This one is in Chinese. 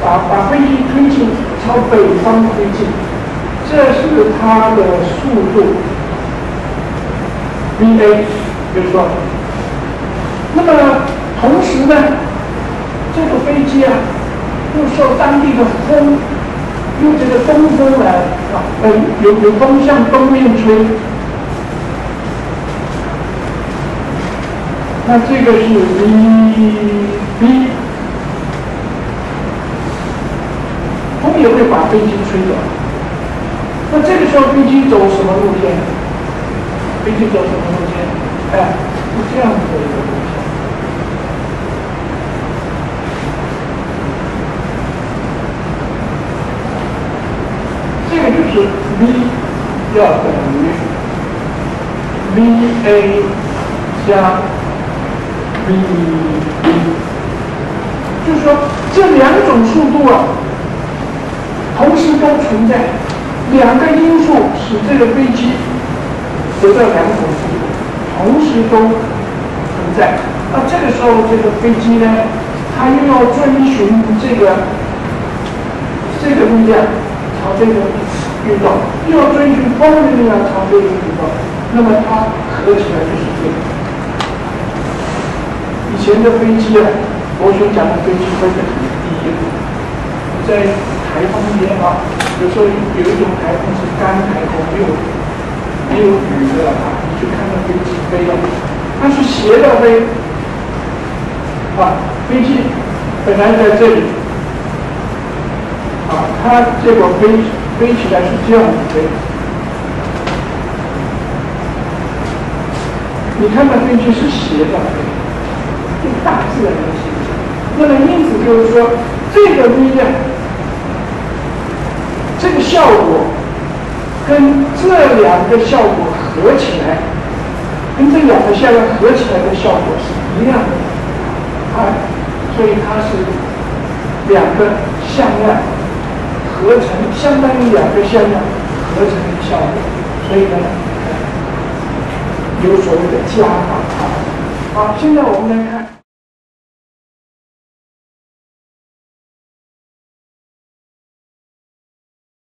把飞机推进朝北方推进，这是它的速度 VA， 就是说，那么同时呢，这个飞机啊，又受当地的风，用这个东风来有风向东面吹，那这个是 VB。风也会把飞机吹走。那这个时候飞机走什么路线？飞机走什么路线？哎，是这样子的一个路线。这个就是 V 要等于 VA 加 VB， 就是说这两种速度啊。同时都存在，两个因素使这个飞机得到两种速度，同时都存在。那这个时候，这个飞机呢，它又要遵循这个力量朝这个运动，又要遵循风的力量朝这个运动，那么它合起来就是这个。以前的飞机啊，螺旋桨的飞机分得很低，在台风也好，有时候有一种台风是干台风，没有雨的啊，你就看到飞机飞了，它是斜着飞，飞机本来在这里，它结果飞起来是这样子飞，你看到飞机是斜着飞，这大自然的现象。那么因此就是说，这个力量。这个效果跟这两个效果合起来，跟这两个向量合起来的效果是一样的，所以它是两个向量合成，相当于两个向量合成的效果，所以呢，有所谓的加法。好，现在我们来看。